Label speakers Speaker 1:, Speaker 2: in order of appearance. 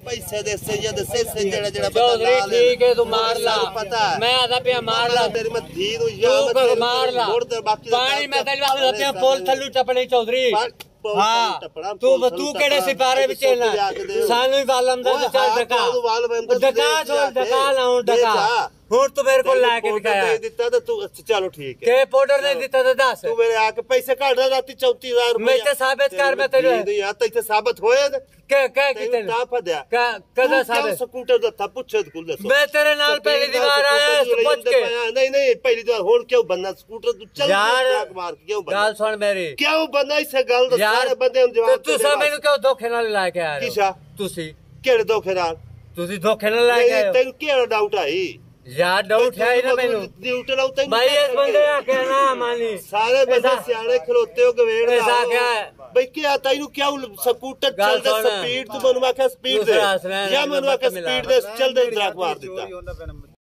Speaker 1: पैसे दे से जेड़ा जेड़ा
Speaker 2: चौधरी ठीक है तू मार ला
Speaker 1: पता
Speaker 2: मैं आधा पे मार ला
Speaker 1: तेरी मैं धी नु
Speaker 2: तू मार ला
Speaker 1: बाकी
Speaker 2: पानी में तेरी आधा पे पोल थल्लू टपने चौधरी हाँ तू केड़े सिपारे विच ना सानू ही वालम दा चल डका छोड़ डका लाऊं डका हुन तू मेरे को लाके दिखाया
Speaker 1: दिता तो तू चलो ठीक है
Speaker 2: के पाउडर ने दिता तो दस
Speaker 1: तू मेरे आके पैसे काट रहा राती 34000 रुपए
Speaker 2: मैं ते साबित कर मैं तेरे
Speaker 1: यार ते साबित होए
Speaker 2: के कितने
Speaker 1: ता फदया
Speaker 2: कदा साबित
Speaker 1: स्कूटर दा था पूछे कुल दसो
Speaker 2: मैं तेरे नाल पहली दीवार आया बच के
Speaker 1: नहीं पहली दीवार होन क्यों बनना स्कूटर तू चल
Speaker 2: यार
Speaker 1: मार के क्यों बनना
Speaker 2: गाल सुन मेरी
Speaker 1: क्यों बनना इसे गल दस सारे बंदे जवाब
Speaker 2: तू सब मैनू क्यों धोखे नाल ला के आ रहे
Speaker 1: किसा
Speaker 2: तुसी
Speaker 1: केड़े धोखे नाल
Speaker 2: तुसी धोखे नाल ला के आए
Speaker 1: तेन केड़ा डाउट आई
Speaker 2: यार डाउट है ना मैनू
Speaker 1: ड्यूटी लाऊ तेन
Speaker 2: भाई इस बंदे आ के ना मानी
Speaker 1: सारे बंदे सियाने खलोते हो गवेड़
Speaker 2: ऐसा क्या है
Speaker 1: भाई क्या तैनू क्या स्कूटर चल दे स्पीड तू मनवा के स्पीड दे या मनवा के स्पीड दे चल दे ट्रक मार देता